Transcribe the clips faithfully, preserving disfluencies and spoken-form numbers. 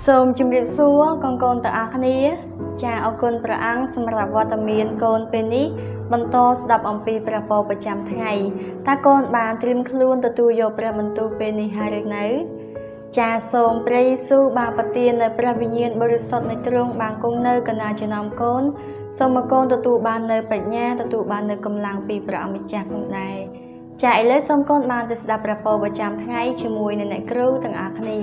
សូមជម្រាបសួរកូនកូនទាំងអស់គ្នាចាអរគុណព្រះអង្គសម្រាប់វត្តមានកូនពេលនេះបន្តស្ដាប់អំពីព្រះពរប្រចាំថ្ងៃតើកូនបានត្រៀមខ្លួនទទួលយកព្រះបន្ទូលពេលនេះហើយឬនៅចាសូមព្រះយេស៊ូវបានប្រទាននូវព្រះវិញ្ញាណបរិសុទ្ធនៃទ្រង់បានគង់នៅកណ្ដាលចំណោមកូនសូមឲ្យកូនទទួលបាននូវបញ្ញាទទួលបាននូវកម្លាំងពីព្រះអម្ចាស់ផងដែរចាឥឡូវសូមកូនបានទៅស្ដាប់ព្រះពរប្រចាំថ្ងៃជាមួយនឹងអ្នកគ្រូទាំងអស់គ្នា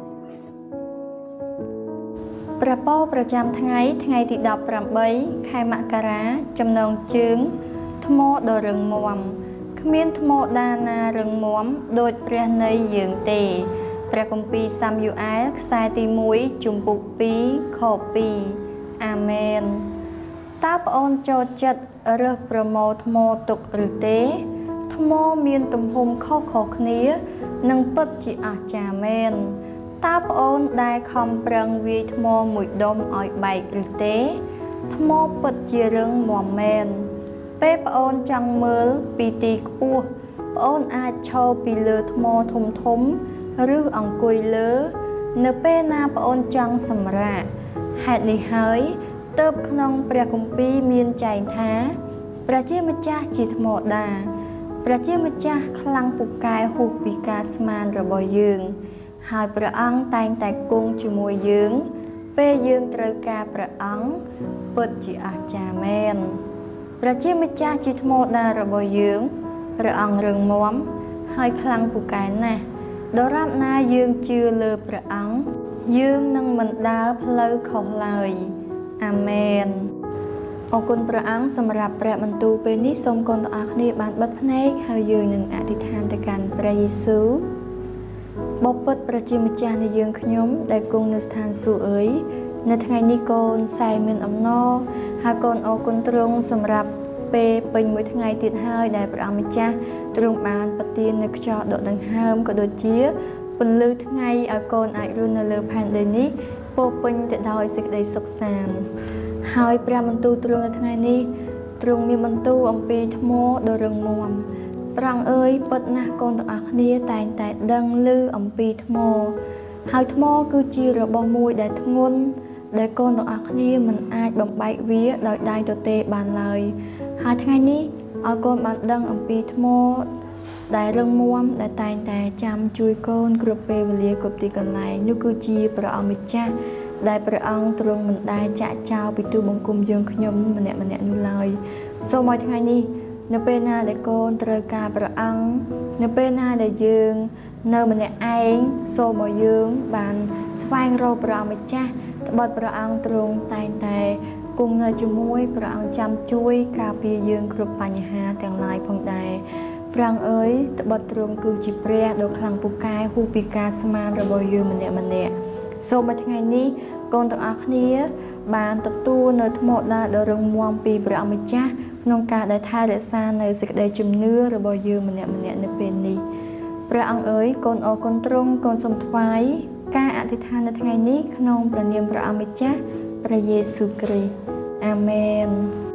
ព្រះពរប្រចាំថ្ងៃថ្ងៃទីដប់ប្រាំបីខែមករាចំណងជើងថ្មដ៏រឹងមាំគ្មានថ្មដាណារឹងមាំដូចព្រះនៃយើងទេព្រះគម្ពីរសាមយូអែលខ្សែទីមួយជំពូកពីរខពីរអាមែនតើប្អូនចូលចិត្តរើសប្រមូលថ្មទុកឬទេថ្មមានទំហំខុសៗគ្នានិងពិតជាអស្ចារ្យមែនតើប្អូនដែលខំប្រឹងវាយថ្មមួយដុំឲ្យបែកឬទេថ្មពិតជារឹងមាំមែនពេលប្អូនចង់មើលពីទីខ្ពស់ប្អូនអាចឈរពីលើថ្មធំធំឬអង្គុយលើនៅពេលណាប្អូនចង់សម្រាកហេតុនេះហើយទើបក្នុងព្រះគម្ពីរមានចែងថាព្រះជាម្ចាស់ជាថ្មដាព្រះជាម្ចាស់ខ្លាំងពូកែហួសពីការស្មានរបស់យើងហើយព្រះអង្គតែងតែគង់ជាមួយយើងពេលយើងត្រូវការព្រះអង្គពិតជាអស្ចារ្យមែនព្រះជាម្ចាស់ជាថ្មដារបស់យើងព្រះអង្គរឹងមាំហើយខ្លាំងពូកែណាស់ដរាបណាយើងជឿលើព្រះអង្គយើងនឹងមិនដើរផ្លូវខុសឡើយអាមែនអរគុណព្រះអង្គសម្រាប់ព្រះបន្ទូលពេលនេះសូមកូនទាំងអស់គ្នាបានបិទភ្នែកហើយយើងនឹងអធិដ្ឋានទៅកាន់ព្រះយេស៊ូវបបិទ្ធព្រះជាម្ចាស់នៃយើងខ្ញុំដែលគង់នៅស្ថានសួគ៌អើយនៅថ្ងៃនេះកូនសែនមានអំណរហើយកូនអរគុណទ្រង់សម្រាប់ពេលពេញមួយថ្ងៃទៀតហើយដែលព្រះអង្គម្ចាស់ទ្រង់បានប្រទាននូវខ្យល់ដកដង្ហើមក៏ដូចជាពន្លឺថ្ងៃឲ្យកូនអាចរស់នៅលើផែនដីនេះពោរពេញទៅដោយសេចក្តីសុខសាន្តហើយព្រះបន្ទូលទ្រង់នៅថ្ងៃនេះទ្រង់មានបន្ទូលអំពីថ្មដ៏រឹងមាំព្រះអង្គអើយពិតណាស់កូនទាំងអស់គ្នាតែងតែដឹងឮអំពីថ្មហើយថ្មគឺជារបស់មួយដែលធ្ងន់ដែលកូនទាំងអស់គ្នាមិនអាចបំបែកវាដោយដៃទទេបានឡើយហើយថ្ងៃនេះឲ្យកូនបានដឹងអំពីថ្មដែលរឹងមាំដែលតែងតែចាំជួយកូនគ្រប់ពេលវេលាគ្រប់ទីកន្លែងនោះគឺជាព្រះអង្គម្ចាស់ដែលព្រះអង្គទ្រង់មិនដែលចាក់ចោលពីទូបង្គំយើងខ្ញុំម្នាក់ម្នាក់នោះឡើយសូមឲ្យថ្ងៃនេះនៅពេលណាដែលកូនត្រូវការព្រះអង្គនៅពេលណាដែលយើងនៅម្នាក់ឯងសូមឲ្យយើងបានស្វែងរកព្រះអង្គម្ចាស់ត្បិតព្រះអង្គទ្រង់តែងតែគង់នៅជាមួយព្រះអង្គចាំជួយការពារយើងគ្រប់បញ្ហាទាំងឡាយផងដែរព្រះអង្គអើយត្បិតទ្រង់គឺជាព្រះដ៏ខ្លាំងពូកែហួសពីការស្មានរបស់យើងម្នាក់ម្នាក់សូមឲ្យថ្ងៃនេះកូនទាំងអស់គ្នាបានទទួលនៅថ្មដាដ៏រឹងមាំពីព្រះអង្គម្ចាស់ក្នុងការដែលថែរក្សានៅសេចក្តីជំនឿរបស់យើងម្នាក់ម្នាក់នៅពេលនេះព្រះអង្គអើយកូនអរគុណទ្រង់កូនសូមថ្វាយការអធិដ្ឋាននៅថ្ងៃនេះក្នុងព្រះនាមព្រះអង្គម្ចាស់ព្រះយេស៊ូវគ្រីស្ទអាមែន